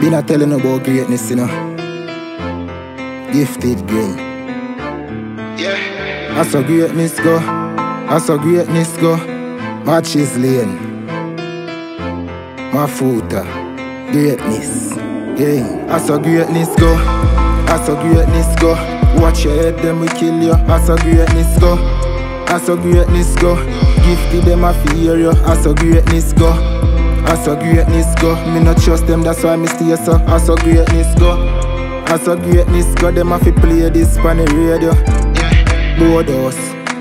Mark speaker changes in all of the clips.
Speaker 1: We not telling about greatness, you know. Gifted girl.
Speaker 2: Yeah.
Speaker 1: I saw greatness go. I saw greatness go. Matches lane. My footer. Greatness. Yeah. I saw greatness go. I saw greatness go. Watch your head, them we kill you. I saw greatness go. I saw greatness go. Gifted them I fear you. I saw greatness go. I saw greatness go. Me not trust them, that's why me stay so. I saw greatness go. I saw greatness go. Them have to play this on the radio. Boardhouse.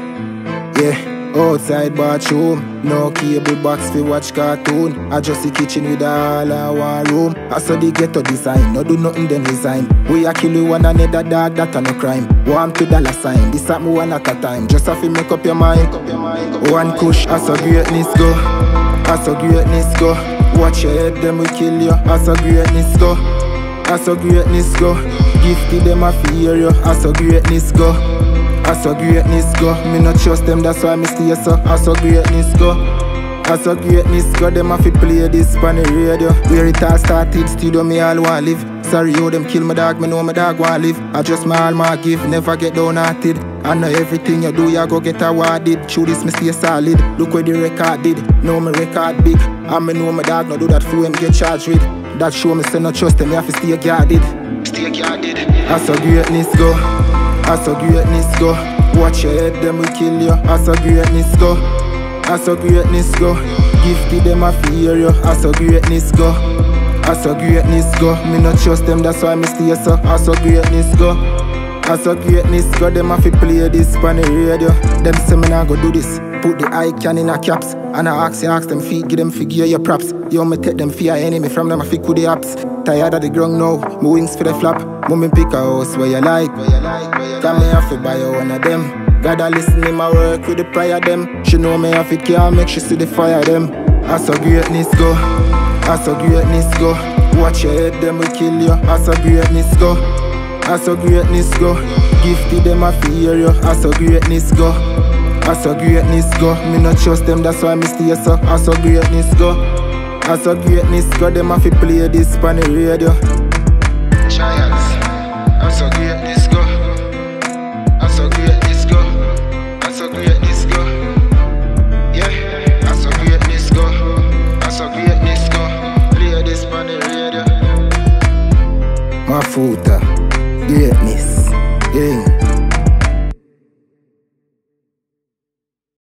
Speaker 1: Yeah. Outside bathroom, no cable box fi watch cartoon. I just the kitchen with all our room. I saw the ghetto design, no do nothing then resign. We a kill you one another dog, that a no crime. Warm to dollar sign, this at me one at a time. Just have to make up your mind. One Kush, I saw greatness go. I saw greatness go. Watch your head, them we kill you. I saw greatness go. I saw greatness go. Gifted them I fear you. I saw greatness go. I saw greatness go. Me not trust them, that's why me stay so. I saw greatness go. I saw greatness go. Them have to play this on the radio. Where it all started, studio me all want live. Sorry how them kill my dog, me know my dog want live. I just my all my give, never get downhearted. I know everything you do, you go get awarded. Through this me stay solid, look where the record did. Know my record big, and me know my dog no do that fool him get charged with. That show me say no trust them, you have to stay guarded.
Speaker 2: Stay guarded.
Speaker 1: I saw greatness go. I saw greatness go. Watch your head, them we kill you. I saw greatness go. I saw greatness go. Gifted them I fear you. I saw greatness go. I saw greatness go. Me not trust them, that's why me stay so. I saw greatness go. I saw greatness go. Them have to play this on the radio. Them say me nah go do this. Put the icon in a caps. And I ask them feet, give them figure your props. Yo, me take them fear enemy from them, I fit with the apps. Tired of the ground now, my wings for the flap. Mommy pick a house where you like. Come me have to buy one of them. Gotta listen in my work with the prayer them. She know me have it can't make she see the fire them. I saw greatness go. I saw greatness go. Watch your head, them will kill you. I saw greatness go. I saw greatness go. Gifted them I fear you. I saw greatness go. I saw greatness go. Me not trust them, that's why me stay so. I saw greatness go. I saw greatness go. Them have to play this on the radio.